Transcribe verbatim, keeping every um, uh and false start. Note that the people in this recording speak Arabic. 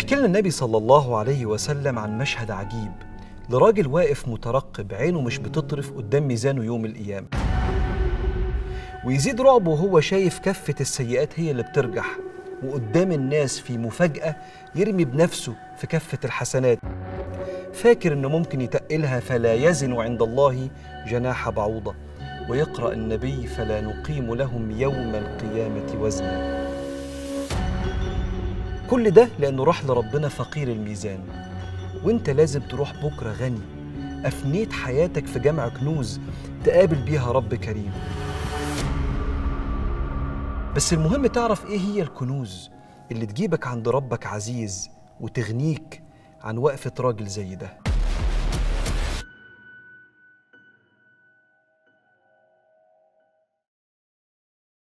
بيحكي لنا النبي صلى الله عليه وسلم عن مشهد عجيب لراجل واقف مترقب، عينه مش بتطرف قدام ميزانه يوم القيامة، ويزيد رعبه وهو شايف كفة السيئات هي اللي بترجح، وقدام الناس في مفاجأة يرمي بنفسه في كفة الحسنات، فاكر إنه ممكن يتقلها فلا يزن عند الله جناح بعوضة. ويقرأ النبي: فلا نقيم لهم يوم القيامة وزنا. كل ده لأنه راح لربنا فقير الميزان، وانت لازم تروح بكرة غني، أفنيت حياتك في جمع كنوز تقابل بيها رب كريم. بس المهم تعرف ايه هي الكنوز اللي تجيبك عند ربك عزيز وتغنيك عن وقفة راجل زي ده.